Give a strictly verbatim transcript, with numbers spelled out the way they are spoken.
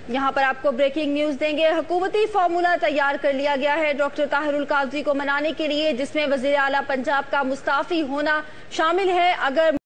यहाँ पर आपको ब्रेकिंग न्यूज देंगे। हुकूमती फॉर्मूला तैयार कर लिया गया है डॉक्टर ताहिरुल काजी को मनाने के लिए, जिसमें वजीर आला पंजाब का मुस्ताफी होना शामिल है। अगर